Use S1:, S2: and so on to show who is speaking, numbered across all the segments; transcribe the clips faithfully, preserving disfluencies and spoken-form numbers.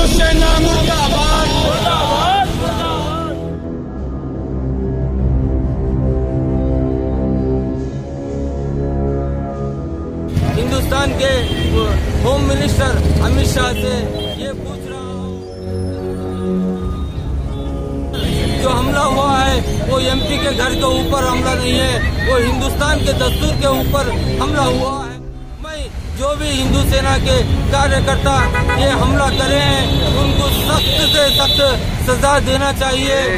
S1: सेना मुर्दाबाद, मुर्दाबाद, मुर्दाबाद।
S2: हिंदुस्तान के होम मिनिस्टर अमित शाह से ये पूछ रहा हूँ, जो हमला हुआ है वो एमपी के घर के ऊपर हमला नहीं है, वो हिंदुस्तान के दस्तूर के ऊपर हमला हुआ है। मैं जो भी हिंदू सेना के कार्यकर्ता ये हमला करे हैं उनको सख्त से सख्त सजा देना चाहिए।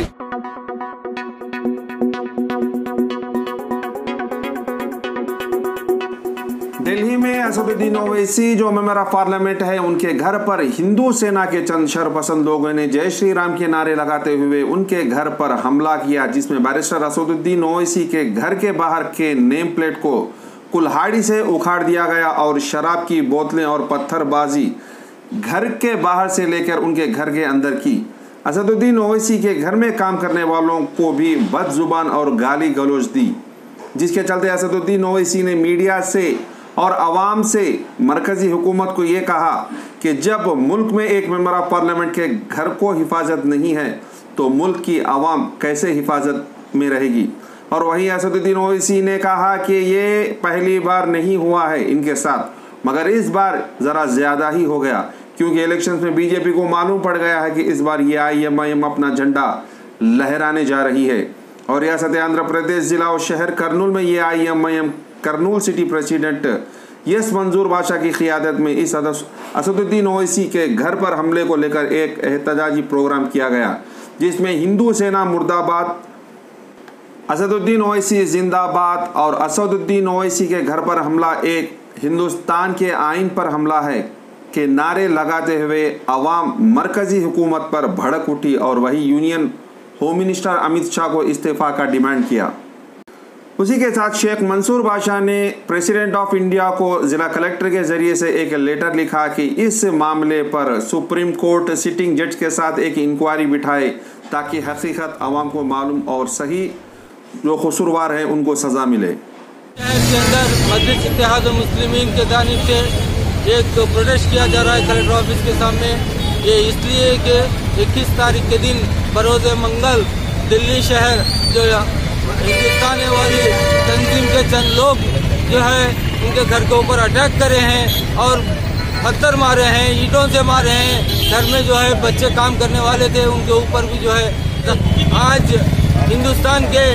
S3: दिल्ली में असदुद्दीन ओवैसी जो मेंबर ऑफ पार्लियामेंट है, उनके घर पर हिंदू सेना के चंद शरपसंद लोगों ने जय श्री राम के नारे लगाते हुए उनके घर पर हमला किया, जिसमें बैरिस्टर असदुद्दीन ओवैसी के घर के बाहर के नेम प्लेट को कुल्हाड़ी से उखाड़ दिया गया और शराब की बोतलें और पत्थरबाजी घर के बाहर से लेकर उनके घर के अंदर की। असदुद्दीन ओवैसी के घर में काम करने वालों को भी बदजुबान और गाली गलौज दी, जिसके चलते असदुद्दीन ओवैसी ने मीडिया से और आवाम से मरकजी हुकूमत को ये कहा कि जब मुल्क में एक मेंबर ऑफ पार्लियामेंट के घर को हिफाजत नहीं है तो मुल्क की आवाम कैसे हिफाजत में रहेगी। और वहीं असदुद्दीन ओवैसी ने कहा कि ये पहली बार नहीं हुआ है इनके साथ, मगर इस बार ज़रा ज़्यादा ही हो गया, क्योंकि इलेक्शंस में बीजेपी को मालूम पड़ गया है कि इस बार ये आई एम आई एम अपना झंडा लहराने जा रही है। और रियासत आंध्र प्रदेश जिला और शहर करनूल में ये I M I M Kurnool city president S Manzoor Badshah की क़ियादत में इस असदुद्दीन ओवैसी के घर पर हमले को लेकर एक एहतजाजी प्रोग्राम किया गया, जिसमें हिंदू सेना मुर्दाबाद, असदुद्दीन ओवैसी जिंदाबाद और असदुद्दीन ओवैसी के घर पर हमला एक हिंदुस्तान के आइन पर हमला है के नारे लगाते हुए अवाम मरकजी हुकूमत पर भड़क उठी और वही union home minister Amit Shah को इस्तीफा का डिमांड किया। उसी के साथ शेख मंसूर बादशाह ने प्रेसिडेंट ऑफ इंडिया को जिला कलेक्टर के जरिए से एक लेटर लिखा कि इस मामले पर सुप्रीम कोर्ट सिटिंग जज के साथ एक इंक्वायरी बिठाए ताकि हकीकत आवाम को मालूम और सही जो कसूरवार हैं उनको सजा मिले।
S2: शहर के अंदर मजलिस इत्तेहाद मुस्लिमीन के जानिब से एक प्रोटेस्ट किया जा रहा है कलेक्टर ऑफिस के सामने। ये इसलिए कि इक्कीस तारीख के दिन बरोज़ मंगल दिल्ली शहर जो हिंदुस्तान वाली तंजीम के चंद लोग जो है उनके घर के ऊपर अटैक करे हैं और पत्थर मारे हैं, ईंटों से मारे हैं। घर में जो है बच्चे काम करने वाले थे उनके ऊपर भी जो है। आज हिंदुस्तान के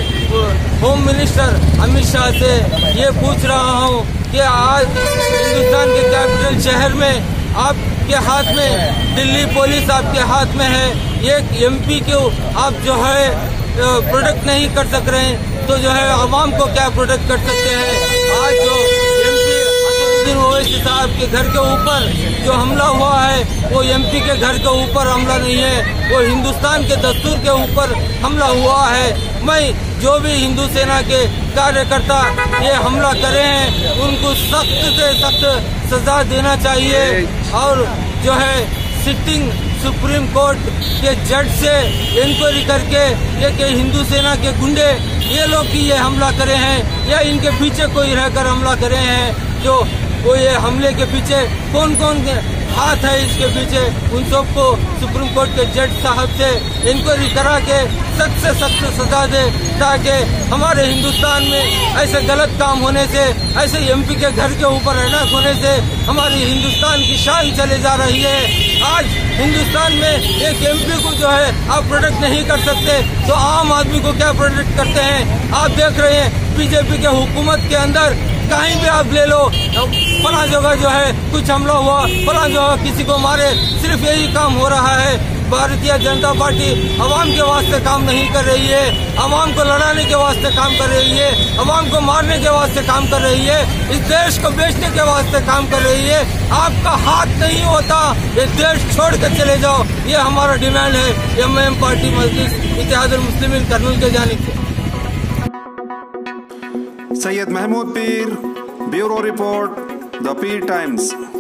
S2: होम मिनिस्टर अमित शाह से ये पूछ रहा हूँ कि आज हिंदुस्तान के कैपिटल शहर में आपके हाथ में दिल्ली पुलिस आपके हाथ में है, एक एमपी को आप जो है प्रोटेक्ट नहीं कर सक रहे हैं तो जो है आवाम को क्या प्रोटेक्ट कर सकते हैं। आज जो एमपी असदुद्दीन ओवैसी साहब के घर के ऊपर जो हमला हुआ है वो एमपी के घर के ऊपर हमला नहीं है, वो हिंदुस्तान के दस्तूर के ऊपर हमला हुआ है। मैं जो भी हिंदू सेना के कार्यकर्ता ये हमला करे हैं उनको सख्त से सख्त सजा देना चाहिए और जो है सिटिंग सुप्रीम कोर्ट के जज से इंक्वायरी करके ये कि हिंदू सेना के गुंडे ये लोग की ये हमला करे हैं या इनके पीछे कोई रहकर हमला करे हैं, जो वो ये हमले के पीछे कौन कौन हाथ है इसके पीछे, उन सबको सुप्रीम कोर्ट के जज साहब से इंक्वायरी करा के सख्त से सख्त सजा दे, ताकि हमारे हिंदुस्तान में ऐसे गलत काम होने से, ऐसे एमपी के घर के ऊपर अटैक होने से हमारी हिंदुस्तान की शान चले जा रही है। आज हिंदुस्तान में एक एमपी को जो है आप प्रोटेक्ट नहीं कर सकते तो आम आदमी को क्या प्रोटेक्ट करते हैं। आप देख रहे हैं बीजेपी के हुकूमत के अंदर कहीं भी आप ले लो, फला जगह जो है कुछ हमला हुआ, फला जगह किसी को मारे, सिर्फ यही काम हो रहा है। भारतीय जनता पार्टी आवाम के वास्ते काम नहीं कर रही है, आवाम को लड़ाने के वास्ते काम कर रही है, आवाम को मारने के वास्ते काम कर रही है, इस देश को बेचने के वास्ते काम कर रही है। आपका हाथ नहीं होता, ये देश छोड़ कर चले जाओ, ये हमारा डिमांड है M I M party Majlis Ittehad Muslimeen Kurnool के जानिब से।
S3: Syed Mahmood Peer, bureau report, the Peer times.